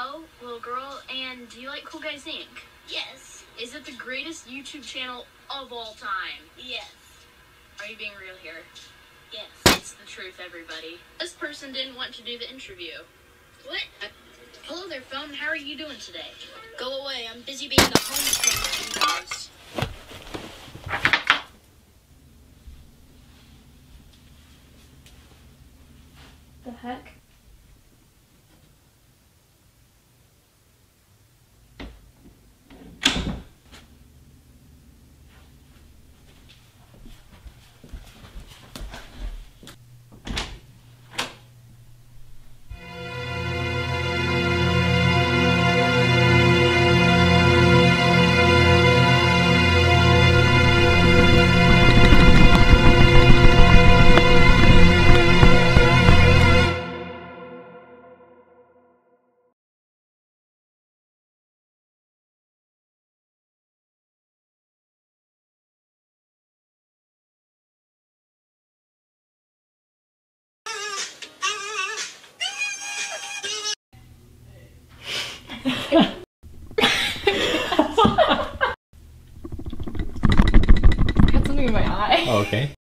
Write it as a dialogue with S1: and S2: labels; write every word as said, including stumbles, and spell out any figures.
S1: Hello, little girl, and do you like Cool Guys Incorporated?
S2: Yes.
S1: Is it the greatest YouTube channel of all time?
S2: Yes.
S1: Are you being real here?
S2: Yes.
S1: It's the truth, everybody. This person didn't want to do the interview.
S2: What?
S1: Hello there, phone. How are you doing today?
S2: Go away. I'm busy being the homeschool guys.
S1: The heck?
S3: I got something in my eye.
S4: Oh, okay.